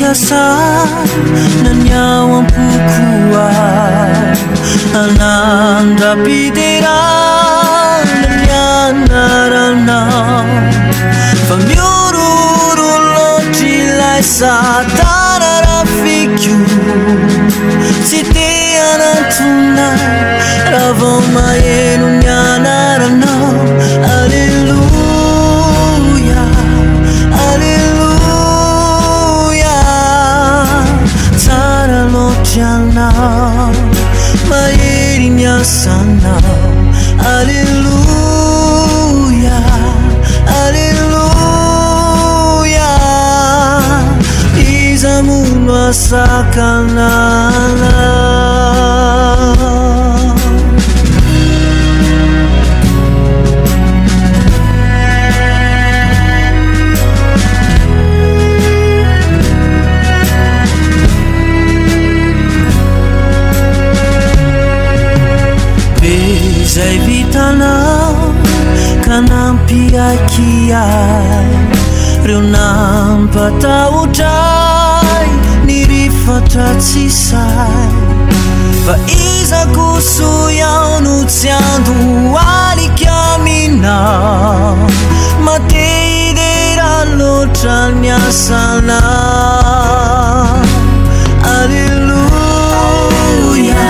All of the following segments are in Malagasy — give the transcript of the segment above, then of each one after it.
asa nanyawampukuan anandrapidiran nanyanarana famiururulojilai satanarafikyu sitianantunai ravomayenu nyanarana Alleluia Alleluia taralojana mayerinya sana Alleluia Alleluia izamuno asakanala Zay vitanao kanampiakiai reo nampatahodray ny rifatratsisay fa iza koso iao no tsy andoalika aminao matehidera loatra ny asanao Alleluia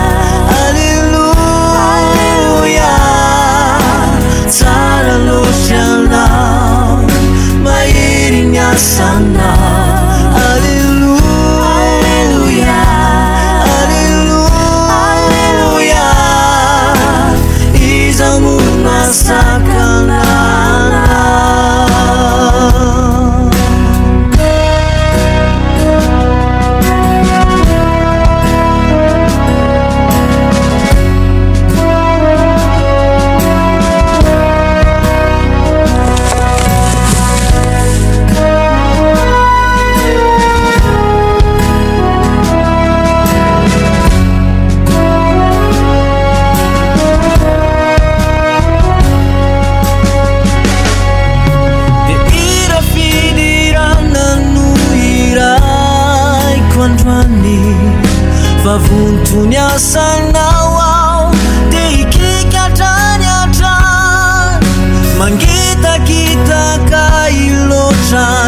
taraloshanao mayerinya sana Alleluia Alleluia izamuno asakanala Vavuntuni asanao ao dia ikikatrany atran mangitakitaka iloatra